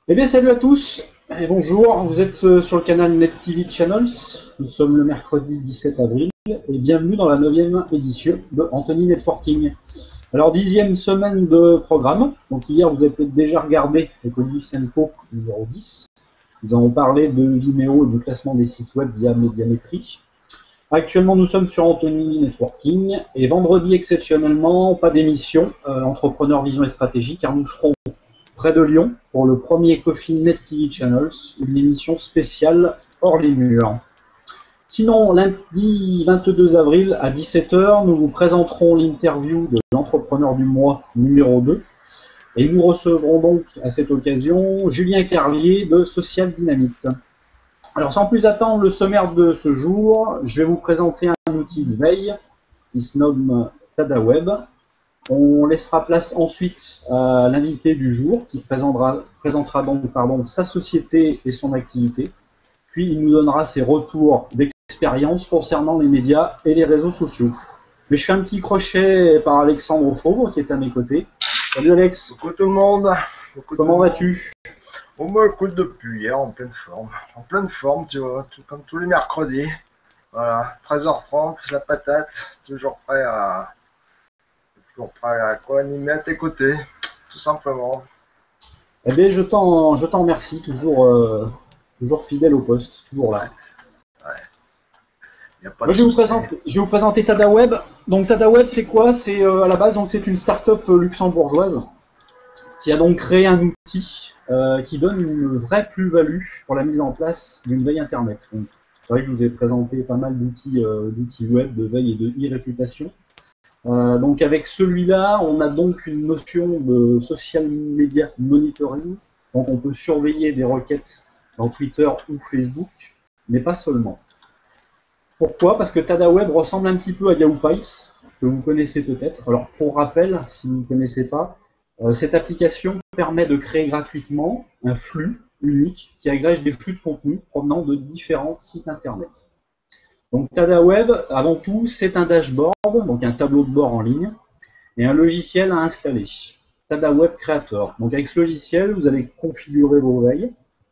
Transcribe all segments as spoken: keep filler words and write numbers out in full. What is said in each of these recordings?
Eh bien, salut à tous et bonjour. Vous êtes euh, sur le canal NetTV Channels. Nous sommes le mercredi dix-sept avril et bienvenue dans la neuvième édition de Anthony Networking. Alors, dixième semaine de programme. Donc, hier, vous avez peut-être déjà regardé Ecodis and Co numéro dix. Nous avons parlé de Vimeo et du classement des sites web via Médiamétrie. Actuellement, nous sommes sur Anthony Networking et vendredi, exceptionnellement, pas d'émission euh, Entrepreneur Vision et Stratégie car nous serons près de Lyon pour le premier Coffee Net T V Channels, une émission spéciale hors les murs. Sinon, lundi vingt-deux avril à dix-sept heures, nous vous présenterons l'interview de l'entrepreneur du mois numéro deux et nous recevrons donc à cette occasion Julien Carlier de Social Dynamite. Alors sans plus attendre le sommaire de ce jour, je vais vous présenter un outil de veille qui se nomme TadaWeb. On laissera place ensuite à l'invité du jour qui présentera, présentera donc pardon, sa société et son activité. Puis il nous donnera ses retours d'expérience concernant les médias et les réseaux sociaux. Mais je fais un petit crochet par Alexandre Faubre qui est à mes côtés. Salut Alex. Coucou tout le monde. Coucou Comment vas-tu? Bon bah écoute, depuis hier en pleine forme. En pleine forme, tu vois, tout comme tous les mercredis. Voilà, treize heures trente, la patate, toujours prêt à toujours prêt à co-animer à tes côtés, tout simplement. Eh bien, je t'en, je t'en remercie, toujours, euh, toujours fidèle au poste, toujours là. Ouais. Y a pas Moi, de je, vais vous souci. présenter, je vais vous présenter TadaWeb. Donc TadaWeb, c'est quoi? C'est euh, à la base, donc c'est une start-up luxembourgeoise qui a donc créé un outil euh, qui donne une vraie plus-value pour la mise en place d'une veille Internet. Donc, c'est vrai que je vous ai présenté pas mal d'outils, euh, d'outils web, de veille et de e-réputation. Euh, donc avec celui-là, on a donc une notion de social media monitoring. Donc on peut surveiller des requêtes dans Twitter ou Facebook, mais pas seulement. Pourquoi? Parce que TadaWeb ressemble un petit peu à Yahoo Pipes, que vous connaissez peut-être. Alors pour rappel, si vous ne connaissez pas, euh, cette application permet de créer gratuitement un flux unique qui agrège des flux de contenu provenant de différents sites internet. Donc TadaWeb, avant tout, c'est un dashboard, donc un tableau de bord en ligne, et un logiciel à installer. TadaWeb Creator. Donc avec ce logiciel, vous allez configurer vos veilles.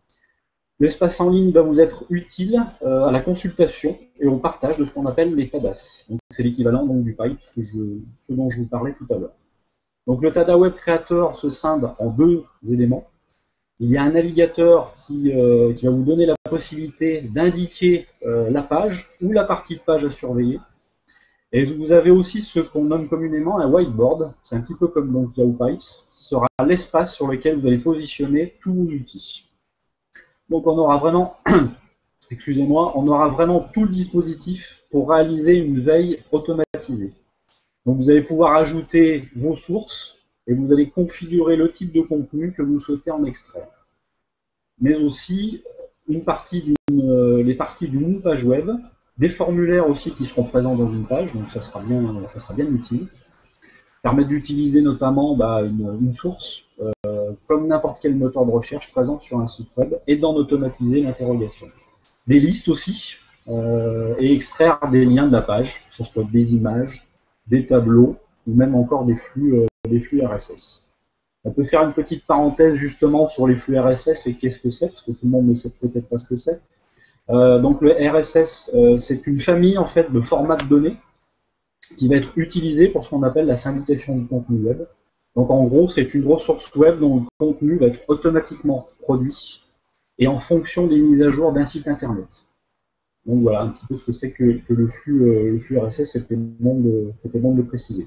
L'espace en ligne va vous être utile euh, à la consultation et au partage de ce qu'on appelle les TADAS. Donc c'est l'équivalent donc du pipe, ce, que je, ce dont je vous parlais tout à l'heure. Donc le TadaWeb Creator se scinde en deux éléments. Il y a un navigateur qui, euh, qui va vous donner la possibilité d'indiquer euh, la page ou la partie de page à surveiller. Et vous avez aussi ce qu'on nomme communément un whiteboard. C'est un petit peu comme donc Yahoo Pipes, qui sera l'espace sur lequel vous allez positionner tous vos outils. Donc on aura vraiment, excusez-moi, on aura vraiment tout le dispositif pour réaliser une veille automatisée. Donc vous allez pouvoir ajouter vos sources et vous allez configurer le type de contenu que vous souhaitez en extraire. Mais aussi une partie d'une, euh, les parties d'une page web, des formulaires aussi qui seront présents dans une page, donc ça sera bien, ça sera bien utile. Permettre d'utiliser notamment bah, une, une source, euh, comme n'importe quel moteur de recherche présent sur un site web, et d'en automatiser l'interrogation. Des listes aussi, euh, et extraire des liens de la page, que ce soit des images, des tableaux, ou même encore des flux, euh, des flux R S S. On peut faire une petite parenthèse justement sur les flux R S S et qu'est-ce que c'est, parce que tout le monde ne sait peut-être pas ce que c'est. Euh, donc le R S S, euh, c'est une famille en fait de formats de données qui va être utilisée pour ce qu'on appelle la syndication du contenu web. Donc en gros, c'est une ressource web dont le contenu va être automatiquement produit et en fonction des mises à jour d'un site internet. Donc voilà un petit peu ce que c'est que, que le, flux, euh, le flux R S S, c'était bon de, c'était bon de préciser.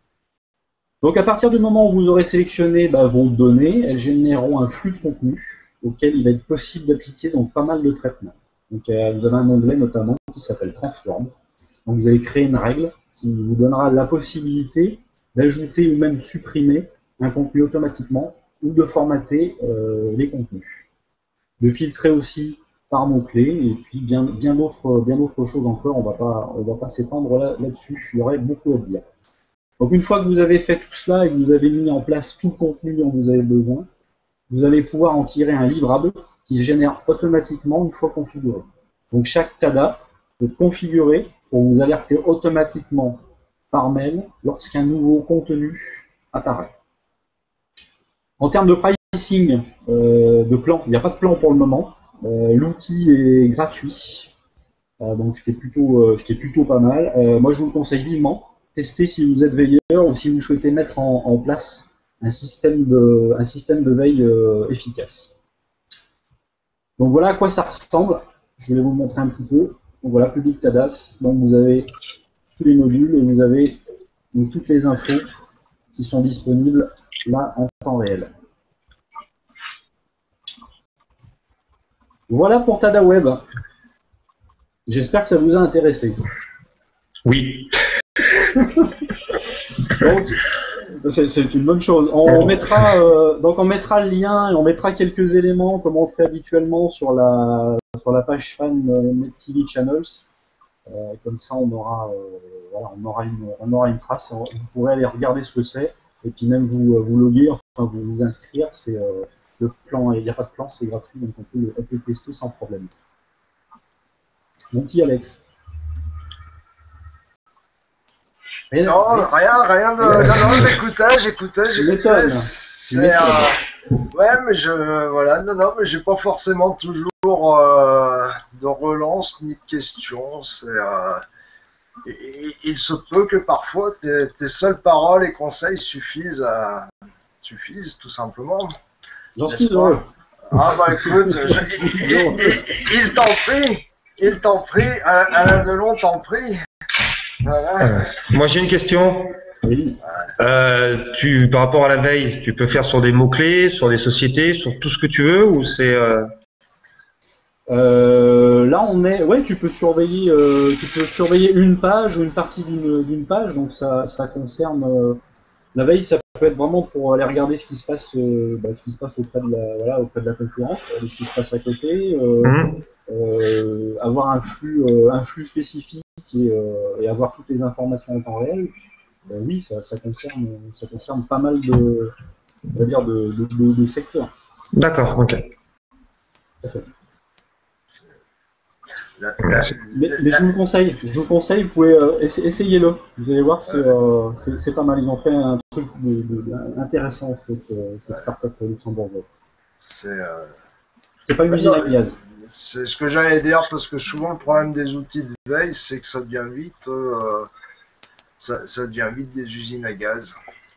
Donc à partir du moment où vous aurez sélectionné bah, vos données, elles généreront un flux de contenu auquel il va être possible d'appliquer donc pas mal de traitements. Donc euh, vous avez un onglet notamment qui s'appelle Transform. Donc vous allez créer une règle qui vous donnera la possibilité d'ajouter ou même supprimer un contenu automatiquement ou de formater euh, les contenus. De filtrer aussi par mots-clés et puis bien, bien d'autres bien d'autres choses encore, on va pas, on va pas s'étendre là, là-dessus, il y aurait beaucoup à dire. Donc une fois que vous avez fait tout cela et que vous avez mis en place tout le contenu dont vous avez besoin, vous allez pouvoir en tirer un livrable qui se génère automatiquement une fois configuré. Donc chaque TADA peut être configuré pour vous alerter automatiquement par mail lorsqu'un nouveau contenu apparaît. En termes de pricing euh, de plan. Il n'y a pas de plan pour le moment. Euh, L'outil est gratuit, euh, donc ce qui est plutôt, euh, ce qui est plutôt pas mal. Euh, moi, je vous le conseille vivement. Testez si vous êtes veilleur ou si vous souhaitez mettre en, en place un système de, un système de veille euh, efficace. Donc voilà à quoi ça ressemble. Je vais vous montrer un petit peu. Donc voilà, Public Tadas. Donc vous avez tous les modules et vous avez donc, toutes les infos qui sont disponibles là en temps réel. Voilà pour TadaWeb. J'espère que ça vous a intéressé. Oui. Donc, c'est une bonne chose. On mettra, euh, donc on mettra le lien et on mettra quelques éléments comme on le fait habituellement sur la, sur la page fan euh, NetTV Channels. Euh, comme ça, on aura, euh, voilà, on aura une, on aura une trace. Vous pourrez aller regarder ce que c'est et puis même vous, vous loguer, enfin vous vous inscrire. C'est euh, le plan, il n'y a pas de plan, c'est gratuit, donc on peut, on peut le tester sans problème. Mon petit Alex. Mais, non, mais... rien, rien de. Non, non, j'écoutais, j'écoutais, j'écoutais. C'est. Euh... Ouais, mais je. Voilà, non, non, mais j'ai pas forcément toujours euh, de relance ni de questions. C'est. Euh... Et, il se peut que parfois tes, tes seules paroles et conseils suffisent à. suffisent, tout simplement. J'en suis heureux. Ah, bah écoute, je... il, il, il, il t'en prie, il t'en prie, Alain Delon t'en prie. Voilà. Euh, moi j'ai une question. Oui. Euh, tu, par rapport à la veille, tu peux faire sur des mots-clés, sur des sociétés, sur tout ce que tu veux ou c'est euh... euh, là on est. Ouais, tu peux surveiller, euh, tu peux surveiller une page ou une partie d'une page, donc ça, ça concerne euh, la veille. Ça peut être vraiment pour aller regarder ce qui se passe, euh, bah, ce qui se passe auprès de la, voilà, auprès de la concurrence, ce qui se passe à côté, euh, mmh. euh, avoir un flux, euh, un flux spécifique. Et, euh, et avoir toutes les informations en temps réel, euh, oui, ça, ça, concerne, ça concerne pas mal de, on va dire de, de, de, de secteurs. D'accord, ok. Tout à fait. Mais, mais je vous conseille, je vous conseille, vous pouvez euh, essayez-le. Vous allez voir, c'est euh, pas mal. Ils ont fait un truc de, de, de, intéressant cette, cette start-up luxembourgeoise. C'est euh... pas une usine à gaz. C'est ce que j'allais dire, parce que souvent le problème des outils de veille, c'est que ça devient vite, euh, ça, ça devient vite des usines à gaz.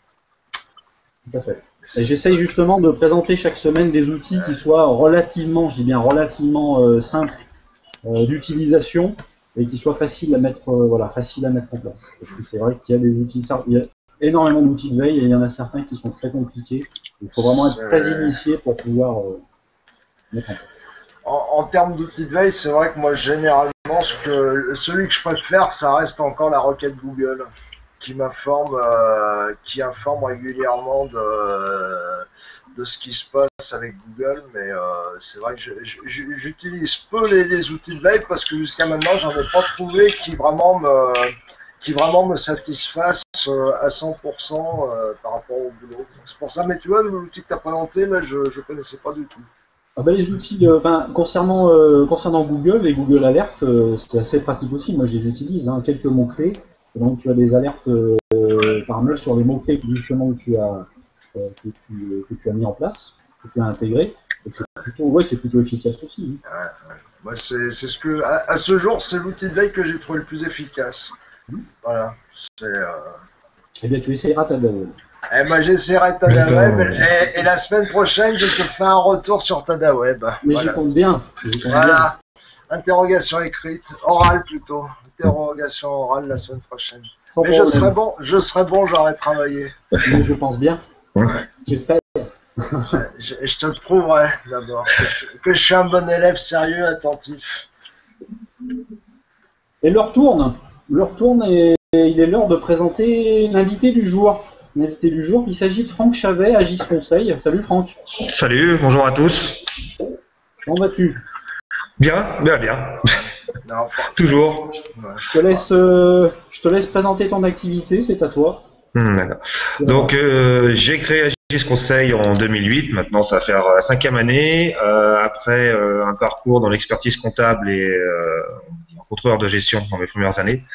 Tout à fait. Et j'essaye justement de présenter chaque semaine des outils qui soient relativement, je dis bien relativement euh, simples euh, d'utilisation et qui soient faciles à mettre, euh, voilà, faciles à mettre en place. Parce que c'est vrai qu'il y a des outils, il y a énormément d'outils de veille et il y en a certains qui sont très compliqués. Il faut vraiment être très initié pour pouvoir euh, mettre en place. En, en termes d'outils de veille, c'est vrai que moi, généralement, ce que, celui que je préfère, ça reste encore la requête Google, qui m'informe, euh, qui informe régulièrement de, de ce qui se passe avec Google. Mais euh, c'est vrai que j'utilise peu les, les outils de veille parce que jusqu'à maintenant, j'en ai pas trouvé qui vraiment me, qui vraiment me satisfassent à cent pour cent euh, par rapport au boulot. C'est pour ça, mais tu vois, l'outil que tu as présenté, là, je ne connaissais pas du tout. Ah ben les outils, euh, ben, concernant, euh, concernant Google et Google Alert, euh, c'est assez pratique aussi. Moi, je les utilise, hein, quelques mots-clés. Donc, tu as des alertes euh, par mail sur les mots-clés justement que tu as, euh, que tu, que tu as mis en place, que tu as intégré. C'est plutôt, ouais, c'est plutôt efficace aussi. Hein. Ouais, ouais. Moi, c'est ce que, à, à ce jour, c'est l'outil de veille que j'ai trouvé le plus efficace. Mmh. Voilà. Euh... Eh bien, tu essayeras TadaWeb. Eh ben, j'essaierai TadaWeb et, et la semaine prochaine, je te fais un retour sur TadaWeb. Mais voilà. j'y compte bien. Voilà. Bien. Interrogation écrite, orale plutôt. Interrogation orale la semaine prochaine. Sans Mais problème. je serai bon, je serai bon, j'aurai travaillé. Mais je pense bien. Ouais. J'espère. je, je te le prouverai d'abord que, que je suis un bon élève sérieux, attentif. Et l'heure tourne. L'heure tourne et il est l'heure de présenter l'invité du jour. L'invité du jour, il s'agit de Franck Chavet, Agis Conseil. Salut Franck. Salut, bonjour à tous. Comment vas-tu? Bien, bien, bien. Non, enfin, toujours. Je te laisse, euh, je te laisse présenter ton activité, c'est à toi. Mmh, d'accord. Donc, euh, j'ai créé Agis Conseil en deux mille huit. Maintenant, ça va faire la cinquième année. Euh, après euh, un parcours dans l'expertise comptable et euh, contrôleur de gestion dans mes premières années.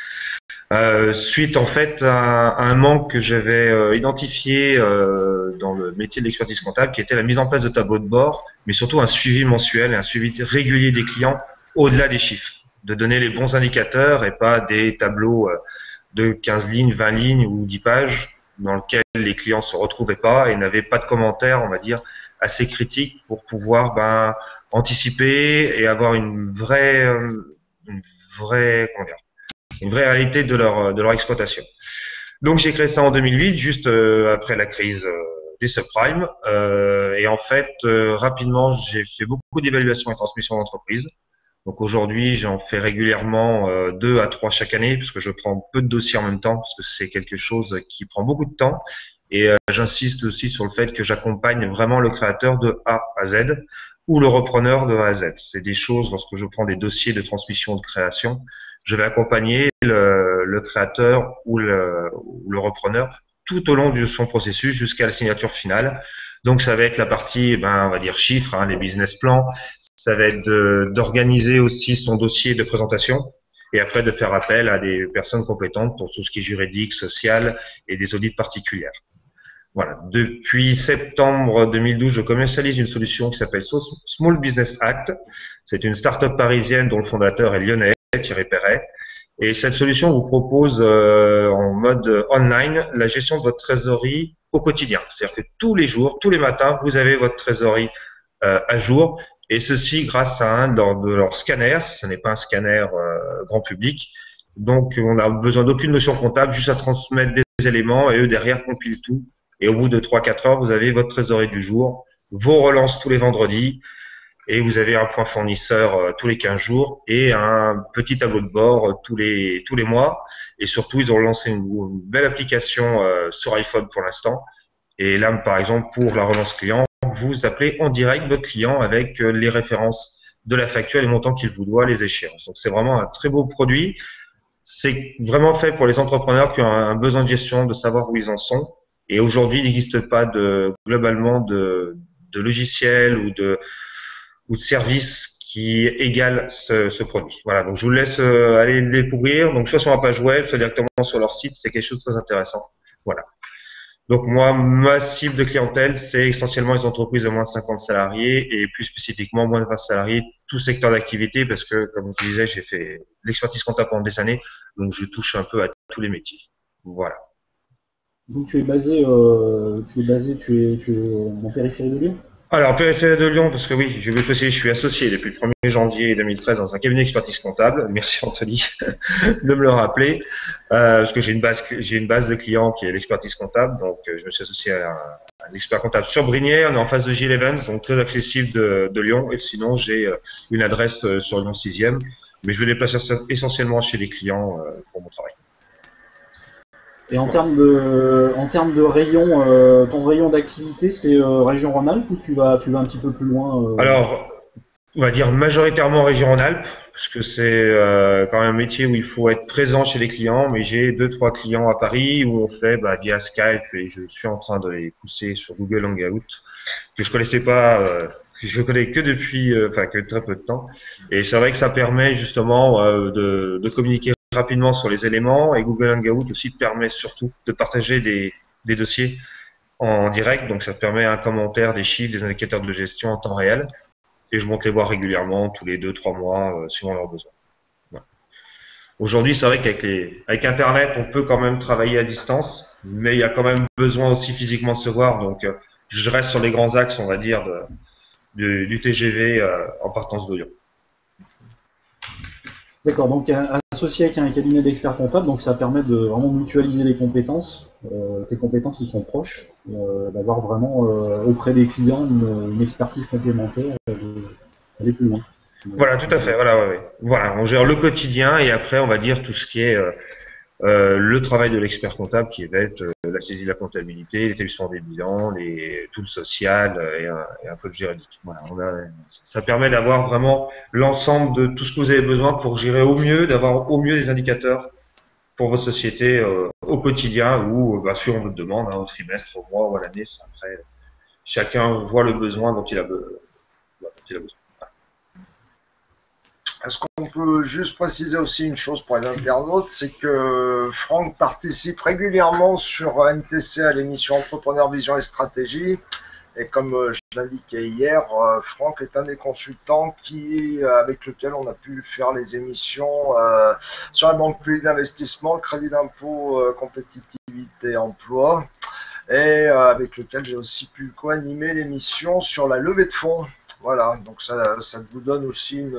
Euh, suite en fait à, à un manque que j'avais euh, identifié euh, dans le métier de l'expertise comptable, qui était la mise en place de tableaux de bord, mais surtout un suivi mensuel et un suivi régulier des clients au-delà des chiffres, de donner les bons indicateurs et pas des tableaux euh, de quinze lignes, vingt lignes ou dix pages dans lesquels les clients se retrouvaient pas et n'avaient pas de commentaires, on va dire, assez critiques pour pouvoir ben, anticiper et avoir une vraie, euh, une vraie, comment dire, une vraie réalité de leur, de leur exploitation. Donc j'ai créé ça en deux mille huit, juste euh, après la crise euh, des subprimes. Euh, et en fait, euh, rapidement, j'ai fait beaucoup d'évaluations et transmissions d'entreprise. Donc aujourd'hui, j'en fais régulièrement euh, deux à trois chaque année, parce que je prends peu de dossiers en même temps, parce que c'est quelque chose qui prend beaucoup de temps. Et euh, j'insiste aussi sur le fait que j'accompagne vraiment le créateur de A à Z, ou le repreneur de A à Z. C'est des choses, lorsque je prends des dossiers de transmission de création, je vais accompagner le, le créateur ou le, ou le repreneur tout au long de son processus jusqu'à la signature finale. Donc ça va être la partie, ben, on va dire chiffres, hein, les business plans. Ça va être d'organiser aussi son dossier de présentation et après de faire appel à des personnes compétentes pour tout ce qui est juridique, social et des audits particulières. Voilà. Depuis septembre deux mille douze, je commercialise une solution qui s'appelle Small Business Act. C'est une start-up parisienne dont le fondateur est lyonnais, Thierry Perret. Et cette solution vous propose euh, en mode online la gestion de votre trésorerie au quotidien. C'est-à-dire que tous les jours, tous les matins, vous avez votre trésorerie euh, à jour. Et ceci grâce à un de leurs scanners. Ce n'est pas un scanner euh, grand public. Donc, on n'a besoin d'aucune notion comptable, juste à transmettre des éléments et eux, derrière, compilent tout. Et au bout de trois à quatre heures, vous avez votre trésorerie du jour, vos relances tous les vendredis, et vous avez un point fournisseur euh, tous les quinze jours et un petit tableau de bord euh, tous les tous les mois. Et surtout, ils ont lancé une, une belle application euh, sur iPhone pour l'instant. Et là, par exemple, pour la relance client, vous appelez en direct votre client avec euh, les références de la facture, les montants qu'il vous doit, les échéances. Donc, c'est vraiment un très beau produit. C'est vraiment fait pour les entrepreneurs qui ont un besoin de gestion, de savoir où ils en sont. Et aujourd'hui, il n'existe pas de globalement de, de logiciel ou de ou de services qui égale ce, ce produit. Voilà, donc je vous laisse euh, aller le découvrir. Donc soit sur ma page web, soit directement sur leur site, c'est quelque chose de très intéressant. Voilà. Donc moi, ma cible de clientèle, c'est essentiellement les entreprises de moins de cinquante salariés et plus spécifiquement moins de vingt salariés, tout secteur d'activité, parce que comme je disais, j'ai fait l'expertise comptable pendant des années, donc je touche un peu à tous les métiers. Voilà. Donc tu es basé, euh, tu es basé, tu es, tu es en périphérie de Lyon? Alors, périphérie de Lyon, parce que oui, je vais préciser, je suis associé depuis le premier janvier deux mille treize dans un cabinet d'expertise comptable. Merci Anthony de me le rappeler, euh, parce que j'ai une base, j'ai une base de clients qui est l'expertise comptable, donc euh, je me suis associé à un, à un expert comptable sur Brignais, on est en face de Gilles Evans, donc très accessible de, de Lyon, et sinon j'ai euh, une adresse euh, sur Lyon sixième, mais je me déplace essentiellement chez les clients euh, pour mon travail. Et en termes de, en termes de rayon, euh, ton rayon d'activité, c'est euh, région Rhône-Alpes ou tu vas, tu vas un petit peu plus loin euh... Alors, on va dire majoritairement région Rhône-Alpes, parce que c'est euh, quand même un métier où il faut être présent chez les clients, mais j'ai deux, trois clients à Paris où on fait bah, via Skype et je suis en train de les pousser sur Google Hangout, que je connaissais pas, euh, que je connais que depuis, euh, enfin que très peu de temps. Et c'est vrai que ça permet justement euh, de, de communiquer rapidement sur les éléments et Google Hangout aussi permet surtout de partager des, des dossiers en direct, donc ça permet un commentaire, des chiffres, des indicateurs de gestion en temps réel. Et je monte les voir régulièrement, tous les deux, trois mois, euh, suivant leurs besoins. Voilà. Aujourd'hui, c'est vrai qu'avec les, avec Internet, on peut quand même travailler à distance, mais il y a quand même besoin aussi physiquement de se voir. Donc, euh, je reste sur les grands axes, on va dire, de, de, du T G V euh, en partance de Lyon. D'accord, donc associé avec un cabinet d'experts comptables, donc ça permet de vraiment mutualiser les compétences. Euh, tes compétences, ils sont proches, euh, d'avoir vraiment euh, auprès des clients une, une expertise complémentaire, euh, d'aller plus loin. Voilà, tout à fait. Voilà, ouais, ouais. Voilà, on gère le quotidien et après, on va dire tout ce qui est euh, euh, le travail de l'expert comptable, qui va être euh, la saisie de la comptabilité, l'établissement des bilans, les, tout le social euh, et, un, et un peu de juridique. Voilà, on a, ça permet d'avoir vraiment l'ensemble de tout ce que vous avez besoin pour gérer au mieux, d'avoir au mieux des indicateurs pour votre société euh, au quotidien ou bah, suivant votre demande, hein, au trimestre, au mois ou à l'année. Après, chacun voit le besoin dont il a, be dont il a besoin. Est-ce qu'on on peut juste préciser aussi une chose pour les internautes, c'est que Franck participe régulièrement sur N T C à l'émission Entrepreneur Vision et Stratégie. Et comme euh, je l'indiquais hier, euh, Franck est un des consultants qui, euh, avec lequel on a pu faire les émissions euh, sur la banque publique d'investissement, le crédit d'impôt, euh, compétitivité, emploi, et euh, avec lequel j'ai aussi pu co-animer l'émission sur la levée de fonds. Voilà, donc ça, ça vous donne aussi une,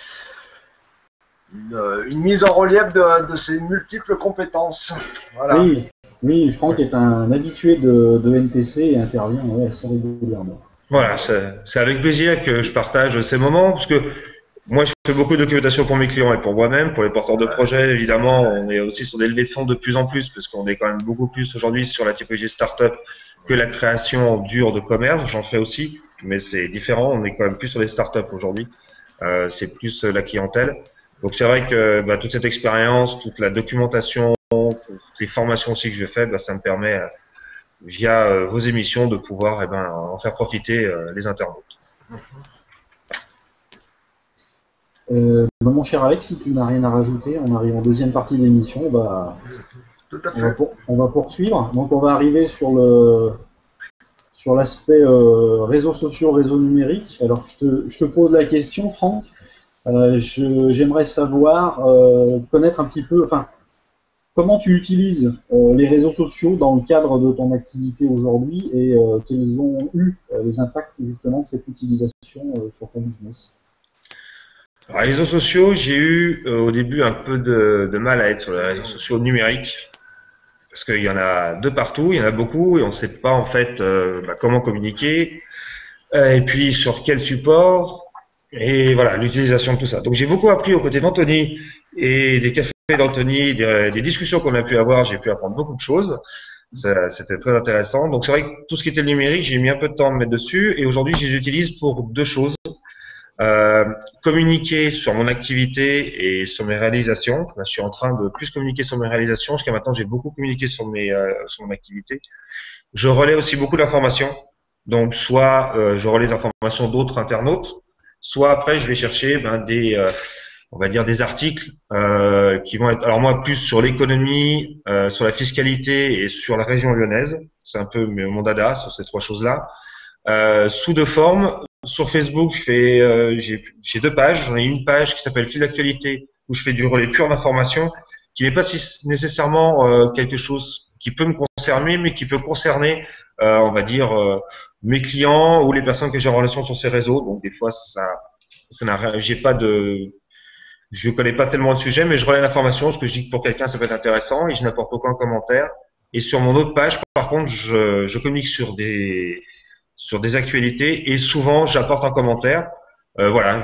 une, une mise en relief de, de ces multiples compétences. Voilà. Oui, oui, Franck est un habitué de, de N T C et intervient ouais, assez régulièrement. Voilà, c'est avec plaisir que je partage ces moments, parce que moi, je fais beaucoup de documentation pour mes clients et pour moi-même, pour les porteurs de projets, évidemment. On est aussi sur des levées de fonds de plus en plus, parce qu'on est quand même beaucoup plus aujourd'hui sur la typologie start-up que la création dure de commerce. J'en fais aussi, mais c'est différent. On est quand même plus sur des start-up aujourd'hui. Euh, c'est plus la clientèle. Donc, c'est vrai que bah, toute cette expérience, toute la documentation, toutes les formations aussi que je fais, bah, ça me permet, euh, via euh, vos émissions, de pouvoir eh ben, en faire profiter euh, les internautes. Euh, mon cher Alex, si tu n'as rien à rajouter, on arrive en deuxième partie de l'émission. Bah, Tout à fait. on, va pour, on va poursuivre. Donc, on va arriver sur le sur l'aspect euh, réseaux sociaux, réseaux numériques. Alors, je te, je te pose la question, Franck. Euh, J'aimerais savoir, euh, connaître un petit peu, enfin, comment tu utilises euh, les réseaux sociaux dans le cadre de ton activité aujourd'hui et euh, quels ont eu euh, les impacts justement de cette utilisation euh, sur ton business? Alors, les réseaux sociaux, j'ai eu euh, au début un peu de, de mal à être sur les réseaux sociaux numériques parce qu'il y en a de partout, il y en a beaucoup et on ne sait pas en fait euh, bah, comment communiquer euh, et puis sur quel support et voilà l'utilisation de tout ça. Donc j'ai beaucoup appris aux côtés d'Anthony et des cafés d'Anthony, des, des discussions qu'on a pu avoir, j'ai pu apprendre beaucoup de choses. C'était très intéressant. Donc c'est vrai que tout ce qui était le numérique, j'ai mis un peu de temps à me mettre dessus et aujourd'hui je les utilise pour deux choses. Euh, communiquer sur mon activité et sur mes réalisations. Là, je suis en train de plus communiquer sur mes réalisations. Jusqu'à maintenant, j'ai beaucoup communiqué sur mes euh, sur mon activité. Je relais aussi beaucoup d'informations. Donc, soit euh, je relais les informations d'autres internautes, soit après, je vais chercher ben, des, euh, on va dire des articles euh, qui vont être, alors moi, plus sur l'économie, euh, sur la fiscalité et sur la région lyonnaise. C'est un peu mon dada sur ces trois choses-là. Euh, sous deux formes. Sur Facebook, je fais, euh, j'ai deux pages. J'en ai une page qui s'appelle Fil d'actualité où je fais du relais pur d'information, qui n'est pas si nécessairement euh, quelque chose qui peut me concerner, mais qui peut concerner, euh, on va dire, euh, mes clients ou les personnes que j'ai en relation sur ces réseaux. Donc des fois, ça, ça n'a, j'ai pas de, je connais pas tellement le sujet, mais je relais l'information. Ce que je dis que pour quelqu'un, ça peut être intéressant et je n'apporte aucun commentaire. Et sur mon autre page, par contre, je, je communique sur des sur des actualités et souvent j'apporte un commentaire. Euh, voilà,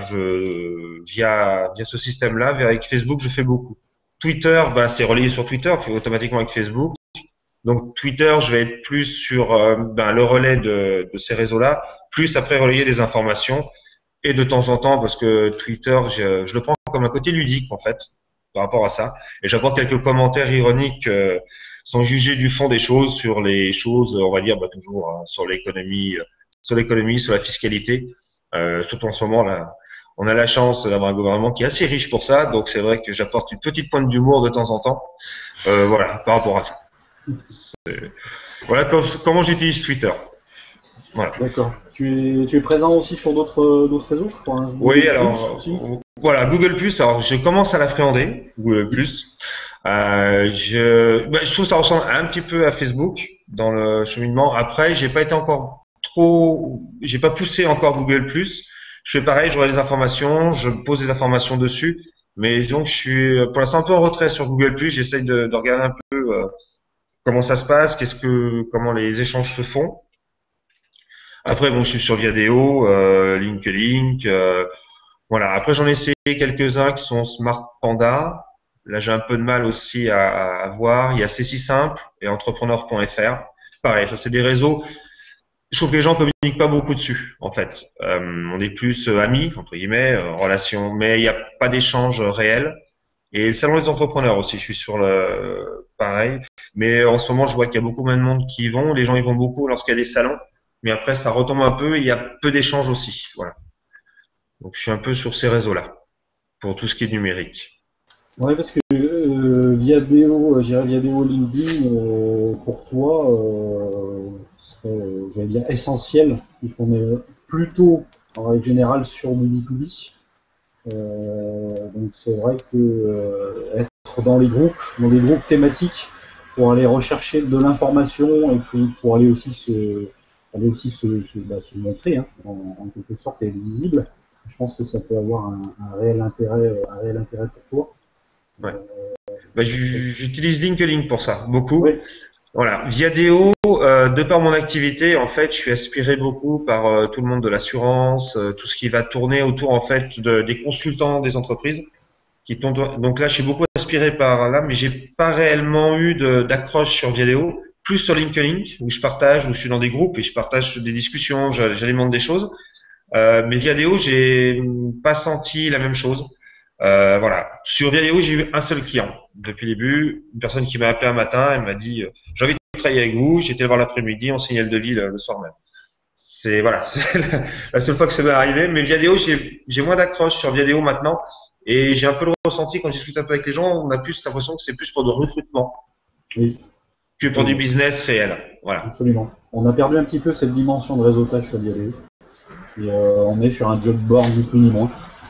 je via via ce système-là, avec Facebook, je fais beaucoup. Twitter, ben c'est relayé sur Twitter, fait automatiquement avec Facebook. Donc Twitter, je vais être plus sur euh, ben, le relais de, de ces réseaux-là, plus après relayer des informations et de temps en temps, parce que Twitter, je, je le prends comme un côté ludique en fait par rapport à ça, et j'apporte quelques commentaires ironiques. Euh, sans juger du fond des choses sur les choses, on va dire, bah, toujours hein, sur l'économie, sur l'économie, sur la fiscalité. Euh, surtout en ce moment, là, on a la chance d'avoir un gouvernement qui est assez riche pour ça, donc c'est vrai que j'apporte une petite pointe d'humour de temps en temps. Euh, voilà, par rapport à ça. Voilà com comment j'utilise Twitter. Voilà. D'accord. Tu es, tu es présent aussi sur d'autres d'autres réseaux, je crois. Hein. Oui, alors voilà, Google Plus. Alors je commence à l'appréhender, Google Plus. Euh, je, bah, je trouve que ça ressemble un petit peu à Facebook dans le cheminement. Après, j'ai pas été encore trop, j'ai pas poussé encore Google Plus. Je fais pareil, je regarde les informations, je pose des informations dessus, mais donc je suis pour l'instant un peu en retrait sur Google Plus. J'essaye de, de regarder un peu euh, comment ça se passe, qu'est-ce que, comment les échanges se font. Après, bon, je suis sur Viadeo, euh, LinkedIn, euh, voilà. Après, j'en ai essayé quelques-uns qui sont Smart Panda. Là, j'ai un peu de mal aussi à, à voir. Il y a C'est si simple et entrepreneur point F R. Pareil, ça c'est des réseaux. Je trouve que les gens communiquent pas beaucoup dessus, en fait. Euh, on est plus euh, amis, entre guillemets, euh, relations, mais il n'y a pas d'échange réel. Et le salon des entrepreneurs aussi, je suis sur le pareil. Mais en ce moment, je vois qu'il y a beaucoup moins de monde qui y vont. Les gens y vont beaucoup lorsqu'il y a des salons. Mais après, ça retombe un peu et il y a peu d'échanges aussi. Voilà. Donc, je suis un peu sur ces réseaux-là pour tout ce qui est numérique. Ouais, parce que euh, Viadeo, j'irais Viadeo LinkedIn, euh, pour toi, euh, serait, euh, j'allais dire, essentiel, puisqu'on est plutôt, en règle générale, sur du B deux B. Euh, donc c'est vrai que euh, être dans les groupes, dans des groupes thématiques, pour aller rechercher de l'information et puis pour aller aussi se, aller aussi se, se, bah, se montrer, hein, en, en quelque sorte, et être visible, je pense que ça peut avoir un, un réel intérêt, un réel intérêt pour toi. Ouais. Bah, j'utilise LinkedIn pour ça, beaucoup. Oui. Voilà. Viadeo, euh, de par mon activité, en fait, je suis aspiré beaucoup par euh, tout le monde de l'assurance, euh, tout ce qui va tourner autour, en fait, de, des consultants des entreprises. Qui tournent, donc là, je suis beaucoup aspiré par là, mais j'ai pas réellement eu de- d'accroche sur Viadeo, plus sur LinkedIn, où je partage, où je suis dans des groupes et je partage des discussions, j'a- j'alimente des choses. Euh, mais Viadeo, j'ai pas senti la même chose. Euh, voilà. Sur Viadeo, j'ai eu un seul client depuis le début, une personne qui m'a appelé un matin, elle m'a dit euh, j'ai envie de travailler avec vous. J'étais le voir l'après-midi, on signait le devis le, le soir même. C'est voilà, c'est la, la seule fois que ça m'est arrivé. Mais Viadeo, j'ai j'ai moins d'accroche sur Viadeo maintenant, et j'ai un peu le ressenti quand je discute un peu avec les gens, on a plus l'impression que c'est plus pour du recrutement Oui, que pour du business réel. Voilà. absolument. On a perdu un petit peu cette dimension de réseautage sur Viadeo. Et euh, on est sur un job board ni plus ni moins.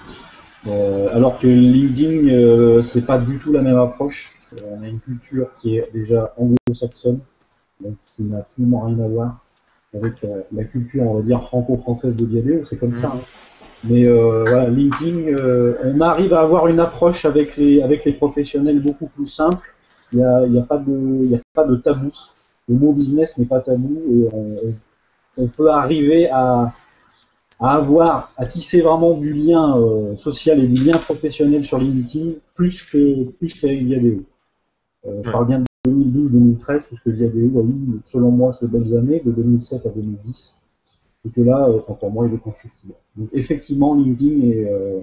Euh, alors que LinkedIn, euh, c'est pas du tout la même approche. Euh, on a une culture qui est déjà anglo-saxonne, donc qui n'a absolument rien à voir avec euh, la culture, on va dire, franco-française de Viadeo. C'est comme Mmh. ça. Hein. Mais euh, voilà, LinkedIn, euh, on arrive à avoir une approche avec les, avec les professionnels beaucoup plus simple. Il n'y a, il y a, pas de- il y a pas de tabou. Le mot business n'est pas tabou et on, on peut arriver à, à avoir, à tisser vraiment du lien euh, social et du lien professionnel sur LinkedIn plus que plus qu'avec Viadeo. Euh, je Ouais. parle bien de deux mille douze deux mille treize, puisque Viadeo, oui, selon moi, c'est de belles années, de deux mille sept à deux mille dix. Et que là, euh, enfin, pour moi, il est en chute libre. Donc effectivement, LinkedIn est, euh,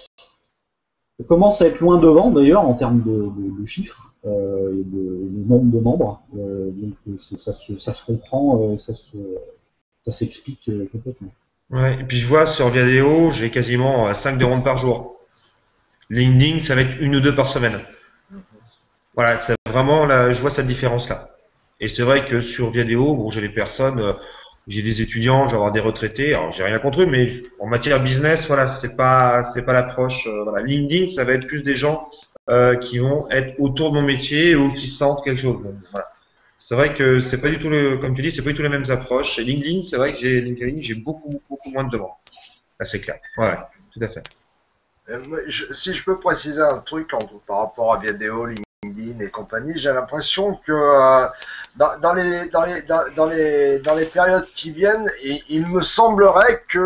commence à être loin devant, d'ailleurs, en termes de, de, de chiffres euh, et de, de nombre de membres. Euh, donc c'est- ça, se, ça se comprend, euh, ça se, ça s'explique euh, complètement. Ouais. Et puis je vois sur Viadeo, j'ai quasiment euh, cinq demandes par jour. LinkedIn, ça va être une ou deux par semaine. Voilà, c'est vraiment là, je vois cette différence-là. Et c'est vrai que sur Viadeo, bon, j'ai des personnes, euh, j'ai des étudiants, je vais avoir des retraités. Alors, j'ai rien contre eux, mais je- en matière business, voilà, c'est pas, c'est pas l'approche. euh, voilà. LinkedIn, ça va être plus des gens euh, qui vont être autour de mon métier ou qui sentent quelque chose. Bon, voilà. C'est vrai que c'est pas du tout le, comme tu dis, c'est pas du tout les mêmes approches. Et LinkedIn, c'est vrai que j'ai LinkedIn, j'ai beaucoup, beaucoup moins de demandes. Là, c'est clair. Ouais, tout à fait. Euh, moi, je- si je peux préciser un truc en- par rapport à Viadeo, LinkedIn et compagnie, j'ai l'impression que euh, dans, dans les, dans, les, dans, dans les, dans les périodes qui viennent, il, il me semblerait que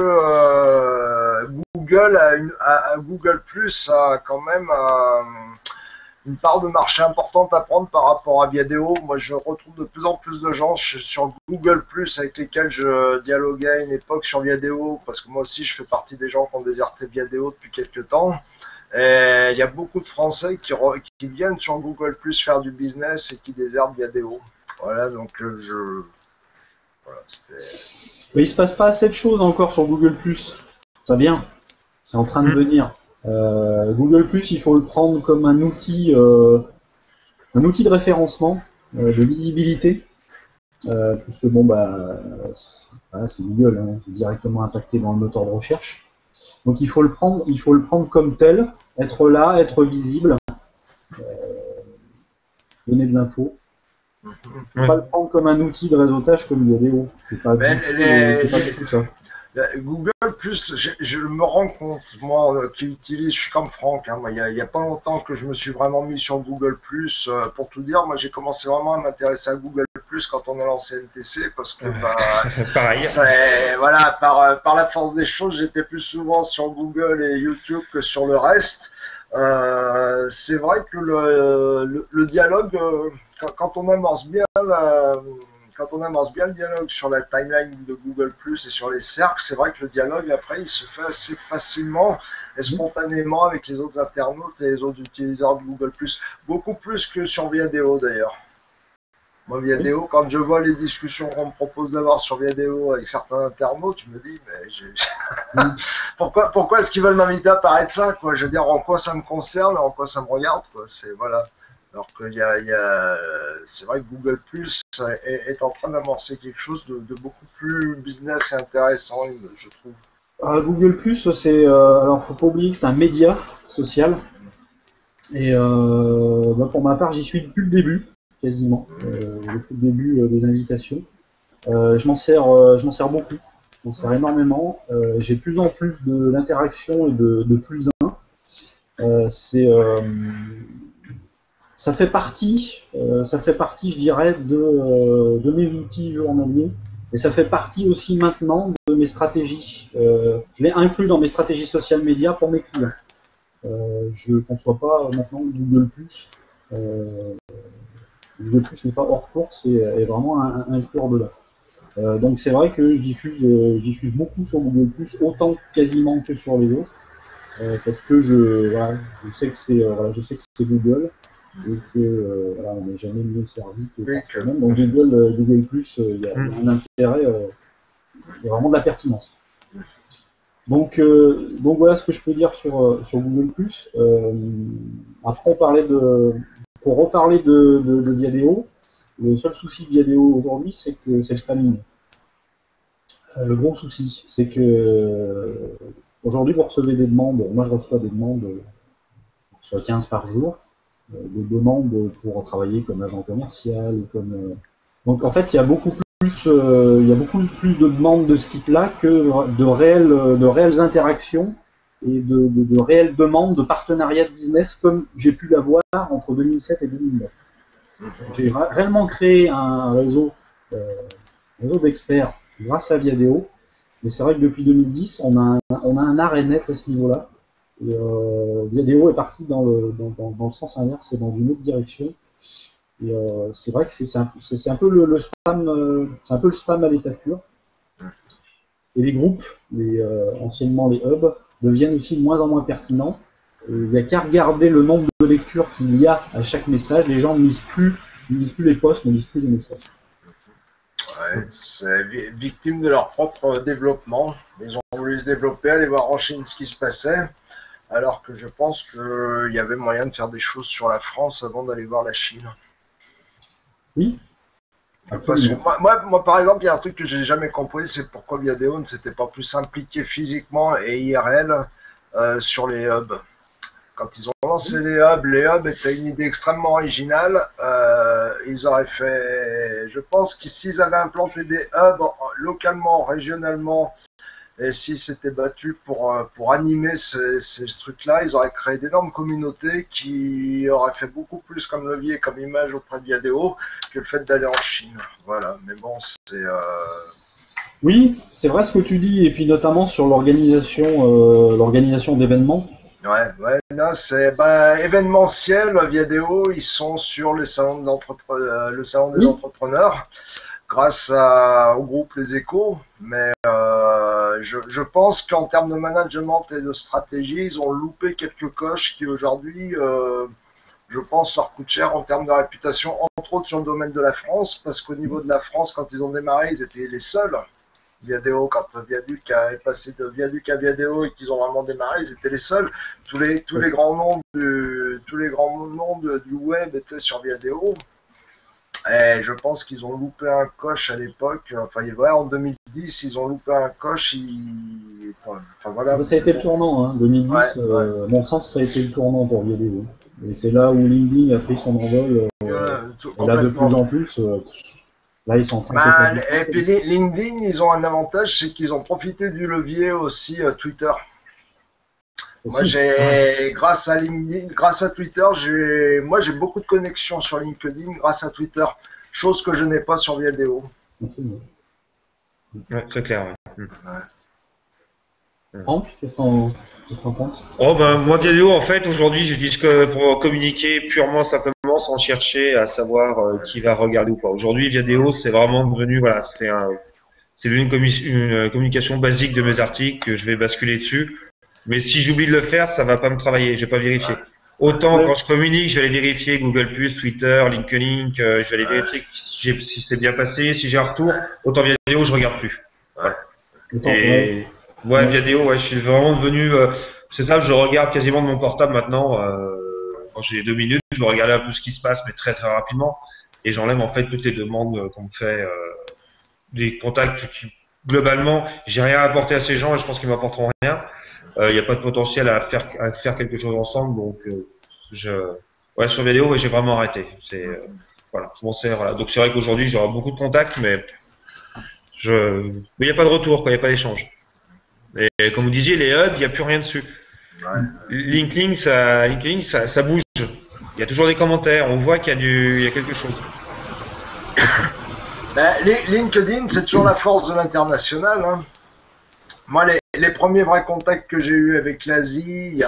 euh, Google, a une, a- a- Google Plus a quand même euh, une part de marché importante à prendre par rapport à Viadeo. Moi, je retrouve de plus en plus de gens sur Google Plus avec lesquels je dialoguais à une époque sur Viadeo, parce que moi aussi, je fais partie des gens qui ont déserté Viadeo depuis quelques temps. Et il y a beaucoup de Français qui, re, qui viennent sur Google Plus faire du business et qui désertent Viadeo. Voilà, donc je. je voilà, Mais il se passe pas assez de choses encore sur Google Plus. Ça vient, c'est en train de Hmm. venir. Euh, Google Plus, il faut le prendre comme un outil, euh, un outil de référencement, euh, de visibilité, euh, puisque bon bah, c'est, voilà, c'est Google, hein, c'est directement impacté dans le moteur de recherche. Donc il faut le prendre, il faut le prendre comme tel, être là, être visible, euh, donner de l'info. Il faut Ouais. pas le prendre comme un outil de réseautage comme Viadeo. C'est pas, du tout, les, c'est pas les, du tout ça. Google Plus, je, je me rends compte, moi euh, qui utilise, je suis comme Franck, hein, moi, il n'y a, a, pas longtemps que je me suis vraiment mis sur Google Plus. Euh, pour tout dire, moi j'ai commencé vraiment à m'intéresser à Google Plus quand on est lancé N T C, parce que bah, pareil. Voilà, par, par la force des choses, j'étais plus souvent sur Google et YouTube que sur le reste. Euh, c'est vrai que le, le, le dialogue, euh, quand, quand on amorce bien la, quand on amorce bien le dialogue sur la timeline de Google Plus et sur les cercles, c'est vrai que le dialogue après il se fait assez facilement et spontanément avec les autres internautes et les autres utilisateurs de Google Plus, beaucoup plus que sur Viadeo d'ailleurs. Moi, Viadeo, quand je vois les discussions qu'on me propose d'avoir sur Viadeo avec certains internautes, je me dis, mais j'ai- pourquoi, pourquoi est-ce qu'ils veulent m'inviter à parler de ça, quoi? Je veux dire, en quoi ça me concerne, en quoi ça me regarde, quoi. C'est, voilà. Alors qu'il y a, il y a, c'est vrai que Google Plus est, est en train d'amorcer quelque chose de, de beaucoup plus business et intéressant, je trouve. Euh, Google Plus, c'est euh, alors faut pas oublier que c'est un média social. Et euh, bah, pour ma part, j'y suis depuis le début, quasiment, euh, depuis le début euh, des invitations. Euh, je m'en sers, euh, je m'en sers beaucoup, je m'en sers énormément. Euh, j'ai de plus en plus de l'interaction et de, de plus un. Euh, c'est, euh, ça fait partie, euh, ça fait partie, je dirais, de, euh, de mes outils journaliers. Et ça fait partie aussi maintenant de mes stratégies. Euh, je l'ai inclus dans mes stratégies social médias pour mes clients. Euh, je ne conçois pas euh, maintenant Google Plus. Euh, Google Plus n'est pas hors course et est vraiment un, un inclure dedans. Euh, donc c'est vrai que je diffuse, euh, je diffuse beaucoup sur Google Plus, autant quasiment que sur les autres, euh, parce que je, voilà, je sais que c'est, euh, je sais que c'est Google et que euh, voilà, on n'est jamais mieux servi que Oui, par soi-même. Donc Google, euh, Google Plus, il y, y a un intérêt, euh, il y a vraiment de la pertinence. Donc, euh, donc voilà ce que je peux dire sur, sur Google Plus. Euh, après, on parlait de, pour reparler de, de, de Viadeo, le seul souci de Viadeo aujourd'hui, c'est que c'est le spamming. Euh, le gros souci, c'est que euh, aujourd'hui, vous recevez des demandes. Moi, je reçois des demandes, je reçois quinze par jour, euh, des demandes pour travailler comme agent commercial, comme euh, donc en fait, il y a beaucoup plus Plus, euh, il y a beaucoup plus de demandes de ce type-là que de réelles, de réelles interactions et de, de, de réelles demandes de partenariat de business comme j'ai pu l'avoir entre deux mille sept et deux mille neuf. J'ai réellement créé un réseau, euh, un réseau d'experts grâce à Viadeo, mais c'est vrai que depuis deux mille dix, on a un, on a un arrêt net à ce niveau-là. Et euh, Viadeo est parti dans le, dans, dans, dans le sens inverse, c'est dans une autre direction. Et euh, c'est vrai que c'est un, un peu le, le spam, euh, c'est un peu le spam à l'état pur. Et les groupes, les, euh, anciennement les hubs, deviennent aussi de moins en moins pertinents. Et il n'y a qu'à regarder le nombre de lectures qu'il y a à chaque message. Les gens ne lisent plus, ne lisent plus les posts, ne lisent plus les messages. Ouais, c'est victime de leur propre développement. Ils ont voulu se développer, aller voir en Chine ce qui se passait, alors que je pense qu'il y avait moyen de faire des choses sur la France avant d'aller voir la Chine. Oui. Parce que moi, moi, moi, par exemple, il y a un truc que j'ai jamais compris, c'est pourquoi Viadeo ne s'était pas plus impliqué physiquement et I R L euh, sur les hubs. Quand ils ont lancé les hubs, les hubs étaient une idée extrêmement originale. Euh, ils auraient fait, je pense que s'ils avaient implanté des hubs localement, régionalement, et s'ils s'étaient battus pour, pour animer ces, ces trucs-là, ils auraient créé d'énormes communautés qui auraient fait beaucoup plus comme levier, comme image auprès de Viadeo que le fait d'aller en Chine. Voilà, mais bon, c'est... Euh... Oui, c'est vrai ce que tu dis, et puis notamment sur l'organisation euh, l'organisation d'événements. Ouais, ouais, non, c'est bah, événementiel, Viadeo, ils sont sur le salon, de l'entrepre... le salon des oui. entrepreneurs, grâce à, au groupe Les Échos, mais euh, je, je pense qu'en termes de management et de stratégie, ils ont loupé quelques coches qui aujourd'hui, euh, je pense, leur coûtent cher en termes de réputation, entre autres sur le domaine de la France, parce qu'au niveau de la France, quand ils ont démarré, ils étaient les seuls. Viadeo, quand Viaduc est passé de Viaduc à Viadeo et qu'ils ont vraiment démarré, ils étaient les seuls. Tous les, tous les grands noms du, tous les grands noms de, du web étaient sur Viadeo. Et je pense qu'ils ont loupé un coche à l'époque. Enfin, ouais, en deux mille dix, ils ont loupé un coche. Ils... Enfin, voilà. Ça a été le tournant, hein. deux mille dix, ouais, euh, ouais. À mon sens, ça a été le tournant pour Viadeo. Et c'est là où LinkedIn a pris son envol. Euh, ouais, et là, de plus en plus... Euh, Là, ils sont en train bah, de faire et puis LinkedIn, ils ont un avantage, c'est qu'ils ont profité du levier aussi euh, Twitter. Aussi. Moi, j'ai, ouais. grâce à LinkedIn, grâce à Twitter, j'ai, moi, j'ai beaucoup de connexions sur LinkedIn grâce à Twitter, chose que je n'ai pas sur Viadeo. Ouais, très clair. Ouais. Ouais. Franck, qu'est-ce que t'en, qu'est-ce que t'en penses? Oh ben moi Viadeo, en fait, aujourd'hui, j'utilise que pour communiquer purement simplement sans chercher à savoir euh, qui va regarder ou pas. Aujourd'hui, Viadeo, c'est vraiment devenu, voilà, c'est un, c'est une, commu- une communication basique de mes articles que je vais basculer dessus. Mais si j'oublie de le faire, ça va pas me travailler, je vais pas vérifier. Autant Ouais. quand je communique, je vais aller vérifier Google plus, Twitter, LinkedIn, que je vais aller vérifier si, j'ai- si c'est bien passé, si j'ai un retour. Autant vidéo, je regarde plus. Voilà. Autant, Et ouais. ouais, Ouais. vidéo, ouais, je suis vraiment devenu. euh, c'est ça, je regarde quasiment de mon portable maintenant. euh, quand j'ai deux minutes, je vais regarder un peu ce qui se passe, mais très très rapidement. Et j'enlève en fait toutes les demandes euh, qu'on me fait, euh, des contacts qui, globalement, j'ai rien à apporter à ces gens et je pense qu'ils m'apporteront rien. Il n'y a pas de potentiel à faire à faire quelque chose ensemble, donc euh, je ouais sur vidéo, ouais, j'ai vraiment arrêté. C'est euh, voilà, je m'en sers. Voilà. Donc c'est vrai qu'aujourd'hui j'aurai beaucoup de contacts, mais je mais il n'y a pas de retour, quoi, il n'y a pas d'échange. Et comme vous disiez, les hubs, il n'y a plus rien dessus. Ouais. LinkedIn, ça, LinkedIn, ça, ça bouge. Il y a toujours des commentaires. On voit qu'il y a du, il y a quelque chose. Ben, Li- LinkedIn, c'est toujours la force de l'international. Hein. Moi, les, les premiers vrais contacts que j'ai eus avec l'Asie, il y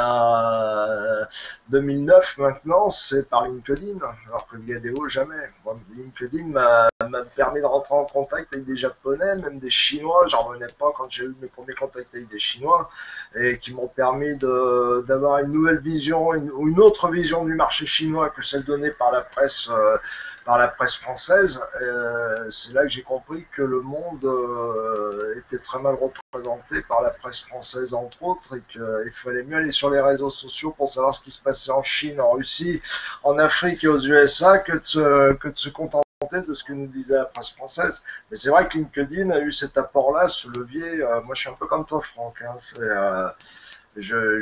a euh, deux mille neuf maintenant, c'est par LinkedIn, alors que Viadeo, jamais. Moi, LinkedIn m'a m'a permis de rentrer en contact avec des Japonais, même des Chinois. J'en revenais pas quand j'ai eu mes premiers contacts avec des Chinois, et qui m'ont permis de- d'avoir une nouvelle vision, une, ou une autre vision du marché chinois que celle donnée par la presse. Euh, par la presse française, euh, c'est là que j'ai compris que le monde euh, était très mal représenté par la presse française entre autres et qu'il fallait mieux aller sur les réseaux sociaux pour savoir ce qui se passait en Chine, en Russie, en Afrique et aux U S A que de se, que de se contenter de ce que nous disait la presse française. Mais c'est vrai que LinkedIn a eu cet apport-là, ce levier. Euh, moi, je suis un peu comme toi, Franck. Hein, c'est, euh, je,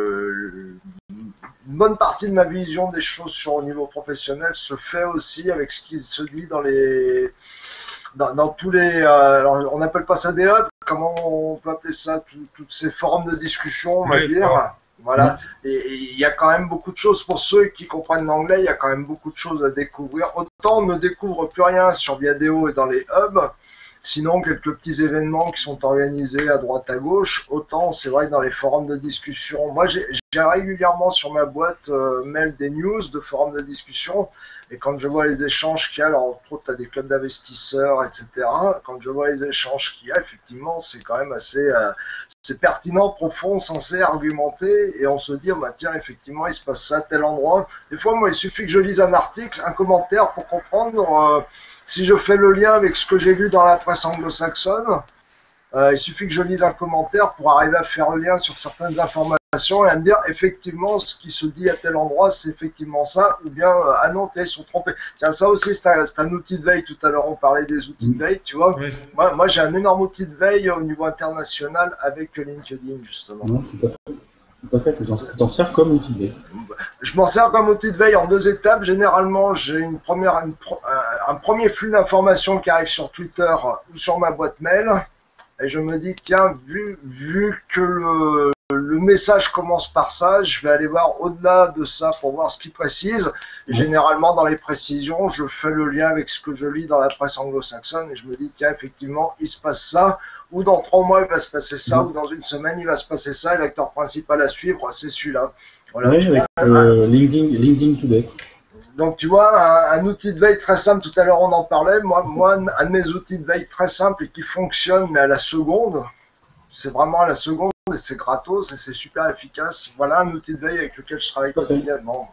je, une bonne partie de ma vision des choses sur au niveau professionnel se fait aussi avec ce qui se dit dans les dans, dans tous les euh, alors on n'appelle pas ça des hubs, comment on peut appeler ça, tout, toutes ces forums de discussion, on va Oui, dire. d'accord. Voilà, et il y a quand même beaucoup de choses pour ceux qui comprennent l'anglais, il y a quand même beaucoup de choses à découvrir. Autant on ne découvre plus rien sur Viadeo et dans les hubs, sinon quelques petits événements qui sont organisés à droite à gauche, autant c'est vrai que dans les forums de discussion, moi j'ai régulièrement sur ma boîte euh, mail des news de forums de discussion, et quand je vois les échanges qu'il y a, alors entre autres tu as des clubs d'investisseurs, et cetera, quand je vois les échanges qu'il y a, effectivement c'est quand même assez... Euh, c'est pertinent, profond, censé argumenter, et on se dit, oh, bah, tiens, effectivement, il se passe ça à tel endroit. Des fois, moi, il suffit que je lise un article, un commentaire pour comprendre. Euh, si je fais le lien avec ce que j'ai lu dans la presse anglo-saxonne, euh, il suffit que je lise un commentaire pour arriver à faire le lien sur certaines informations et à me dire, effectivement, ce qui se dit à tel endroit, c'est effectivement ça, ou bien, euh, ah non, ils sont trompés. Tiens, ça aussi, c'est un, un outil de veille. Tout à l'heure, on parlait des outils de veille, tu vois. Oui. Moi, moi j'ai un énorme outil de veille au niveau international avec LinkedIn, justement. Non, tout à fait. Tout à fait, tu t'en- tu t'en sers comme outil de veille. Je m'en sers comme outil de veille en deux étapes. Généralement, j'ai une première, une, un, un premier flux d'informations qui arrive sur Twitter ou sur ma boîte mail. Et je me dis, tiens, vu, vu que le, le message commence par ça, je vais aller voir au-delà de ça pour voir ce qu'il précise. Et généralement, dans les précisions, je fais le lien avec ce que je lis dans la presse anglo-saxonne et je me dis, tiens, effectivement, il se passe ça, ou dans trois mois, il va se passer ça, ou dans une semaine, il va se passer ça, et l'acteur principal à suivre, c'est celui-là. Voilà, Oui, tu avec vois, euh, LinkedIn, LinkedIn Today. donc tu vois, un, un outil de veille très simple, tout à l'heure on en parlait, moi, moi, un de mes outils de veille très simple et qui fonctionne, mais à la seconde, c'est vraiment à la seconde, et c'est gratos, et c'est super efficace. Voilà un outil de veille avec lequel je travaille quotidiennement.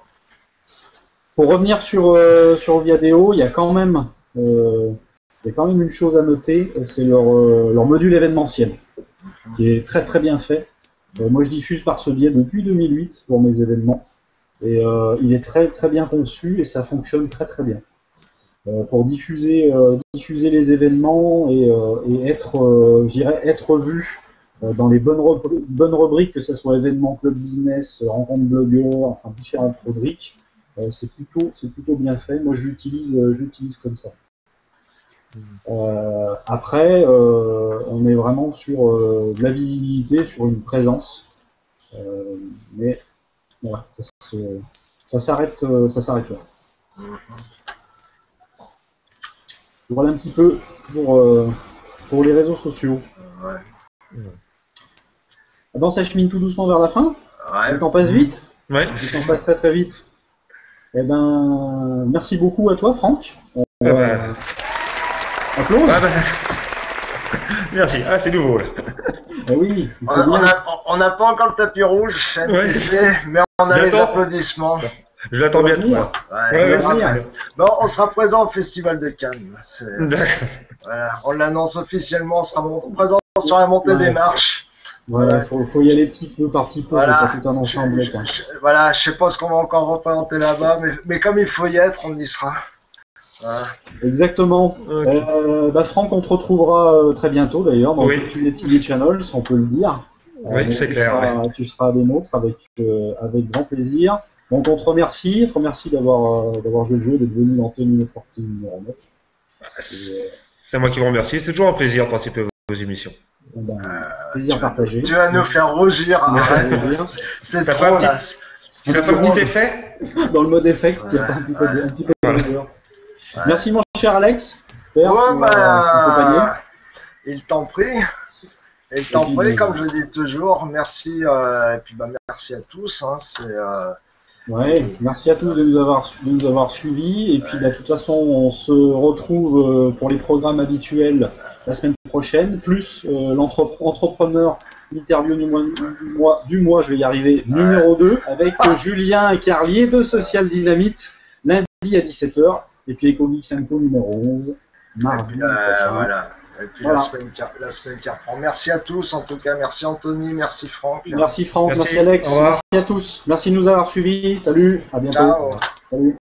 Pour revenir sur, euh, sur Viadeo, il y a quand même, euh, il y a quand même une chose à noter, c'est leur, euh, leur module événementiel, qui est très très bien fait. Euh, moi je diffuse par ce biais depuis deux mille huit pour mes événements, et euh, il est très très bien conçu et ça fonctionne très très bien. Euh, pour diffuser, euh, diffuser les événements et, euh, et être, euh, je dirais, être vu euh, dans les bonnes, rubri bonnes rubriques, que ce soit événements, club business, rencontre blogueurs, enfin différentes rubriques, euh, c'est plutôt, c'est plutôt bien fait. Moi, je l'utilise, euh, je l'utilise comme ça. Euh, après, euh, on est vraiment sur euh, de la visibilité, sur une présence, euh, mais voilà, ça, se- ça s'arrête, euh, ça s'arrête là. Voilà un petit peu pour, euh, pour les réseaux sociaux. Ouais. Ah ben, on s'achemine tout doucement vers la fin. Ouais. Le temps passe vite. Ouais. Le temps passe très très vite. Eh ben, merci beaucoup à toi, Franck. Ah bah, Applause. ah bah, merci. Ah, c'est nouveau là. Eh oui, il On, faut on bien. a, on n'a pas encore le tapis rouge, Ouais. N T C, mais on a les J'attends. applaudissements. Je l'attends Ça va bientôt. venir. moi. Ouais, Ouais, ouais, on, ouais. sera... bon, on sera présent au Festival de Cannes. C'est- D'accord. Voilà, on l'annonce officiellement, on sera mon- présent sur la montée Ouais. des marches. Voilà, faut, faut y aller petit peu par petit peu, Voilà. faut pas tout annoncer en bloc. hein. Je- je- Voilà, je sais pas ce qu'on va encore représenter là-bas, mais, mais comme il faut y être, on y sera. Voilà. Exactement. Ok. Euh, bah Franck, on te retrouvera euh, très bientôt d'ailleurs dans Oui. le T V Channels, on peut le dire. Oui, donc c'est tu clair, Seras, Tu seras des nôtres avec, euh, avec grand plaisir. Donc on te remercie, on te remercie d'avoir euh, d'avoir joué le jeu, d'être venu dans Tony Forti numéro neuf. Et, euh, C'est moi qui vous remercie. C'est toujours un plaisir de participer à vos émissions. ben, plaisir partagé. Tu vas nous faire rougir. Arrête, c'est T'as trop pas un là. Ça fait un petit effet Dans le mode effect, il y a Ouais, pas un petit peu de, ouais. un petit peu de Voilà. rougeur. Merci mon cher Alex. Père, Ouais, pour, euh, t'accompagner. bah, il t'en prie. Il t'en puis, prie, ben, comme je dis toujours. Merci, euh, et puis bah, merci à tous. Hein, c'est, euh, Ouais, merci à tous de nous avoir, su- de nous avoir suivis. Et puis, bah, de toute façon, on se retrouve euh, pour les programmes habituels la semaine prochaine, plus euh, l'entrepreneur interview du mois, du, mois, du mois, je vais y arriver, numéro deux, avec euh, Julien Carlier de Social Dynamite, lundi à dix-sept heures. Et puis EcoGeeks and Co numéro onze, et mardi puis, euh, prochain. voilà. Et puis Voilà. la, semaine qui, la semaine qui reprend. Merci à tous, en tout cas. Merci Anthony, merci Franck. Merci Franck, Merci. merci Alex, Au revoir. merci à tous. Merci de nous avoir suivis. Salut, à bientôt. Ciao. Salut.